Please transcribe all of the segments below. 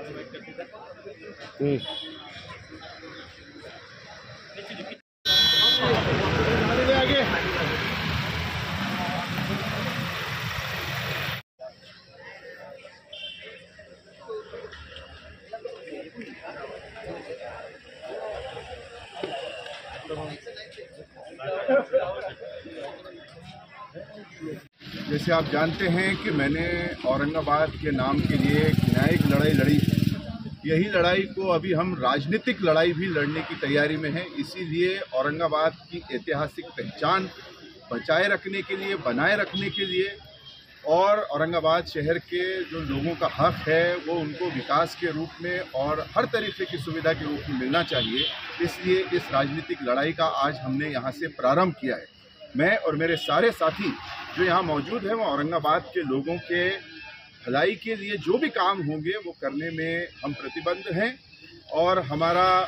जैसे आप जानते हैं कि मैंने औरंगाबाद के नाम के लिए एक न्यायिक लड़ाई लड़ी। यही लड़ाई को अभी हम राजनीतिक लड़ाई भी लड़ने की तैयारी में हैं। इसीलिए औरंगाबाद की ऐतिहासिक पहचान बचाए रखने के लिए, बनाए रखने के लिए और औरंगाबाद शहर के जो लोगों का हक है वो उनको विकास के रूप में और हर तरीके की सुविधा के रूप में मिलना चाहिए। इसलिए इस राजनीतिक लड़ाई का आज हमने यहाँ से प्रारंभ किया है। मैं और मेरे सारे साथी जो यहाँ मौजूद हैं वो औरंगाबाद के लोगों के भलाई के लिए जो भी काम होंगे वो करने में हम प्रतिबद्ध हैं और हमारा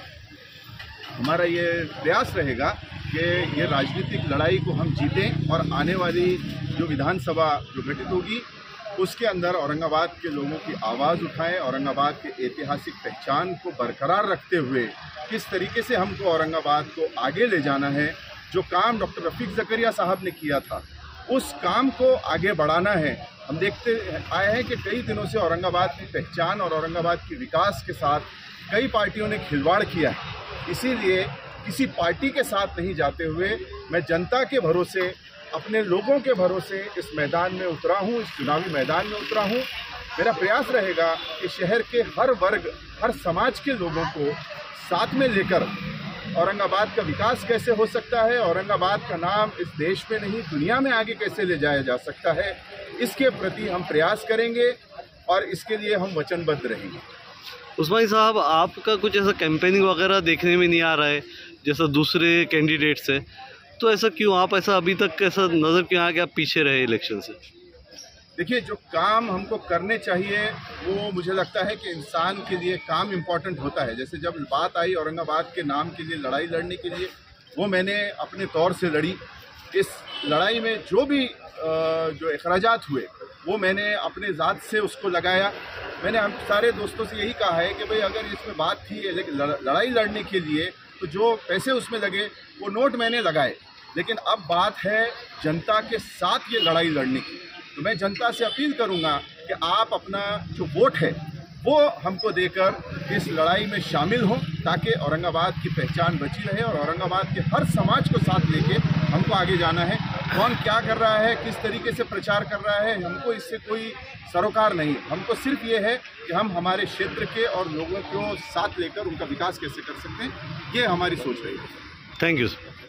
ये प्रयास रहेगा कि ये राजनीतिक लड़ाई को हम जीतें और आने वाली जो विधानसभा जो गठित होगी उसके अंदर औरंगाबाद के लोगों की आवाज़ उठाएं। औरंगाबाद के ऐतिहासिक पहचान को बरकरार रखते हुए किस तरीके से हमको औरंगाबाद को आगे ले जाना है, जो काम डॉक्टर रफीक ज़करिया साहब ने किया था उस काम को आगे बढ़ाना है। हम देखते आए हैं कि कई दिनों से औरंगाबाद की पहचान और औरंगाबाद के विकास के साथ कई पार्टियों ने खिलवाड़ किया है। इसीलिए किसी पार्टी के साथ नहीं जाते हुए मैं जनता के भरोसे, अपने लोगों के भरोसे इस मैदान में उतरा हूँ, इस चुनावी मैदान में उतरा हूँ। मेरा प्रयास रहेगा कि शहर के हर वर्ग, हर समाज के लोगों को साथ में लेकर औरंगाबाद का विकास कैसे हो सकता है, औरंगाबाद का नाम इस देश में नहीं दुनिया में आगे कैसे ले जाया जा सकता है, इसके प्रति हम प्रयास करेंगे और इसके लिए हम वचनबद्ध रहेंगे। उस्मानी साहब, आपका कुछ ऐसा कैंपेनिंग वगैरह देखने में नहीं आ रहा है जैसा दूसरे कैंडिडेट से, तो ऐसा क्यों, आप ऐसा अभी तक ऐसा नज़र क्यों आ कि आप पीछे रहे इलेक्शन से? देखिए, जो काम हमको करने चाहिए वो मुझे लगता है कि इंसान के लिए काम इम्पॉर्टेंट होता है। जैसे जब बात आई औरंगाबाद के नाम के लिए लड़ाई लड़ने के लिए, वो मैंने अपने तौर से लड़ी। इस लड़ाई में जो भी जो अखराजात हुए वो मैंने अपने ज़ात से उसको लगाया। मैंने हम सारे दोस्तों से यही कहा है कि भाई अगर इसमें बात थी लड़ाई लड़ने के लिए तो जो पैसे उसमें लगे वो नोट मैंने लगाए, लेकिन अब बात है जनता के साथ ये लड़ाई लड़ने की। तो मैं जनता से अपील करूंगा कि आप अपना जो वोट है वो हमको देकर इस लड़ाई में शामिल हों ताकि औरंगाबाद की पहचान बची रहे और औरंगाबाद के हर समाज को साथ लेके हमको आगे जाना है। कौन क्या कर रहा है, किस तरीके से प्रचार कर रहा है, हमको इससे कोई सरोकार नहीं। हमको सिर्फ ये है कि हम हमारे क्षेत्र के और लोगों को साथ लेकर उनका विकास कैसे कर सकते हैं, ये हमारी सोच रही है। Thank you.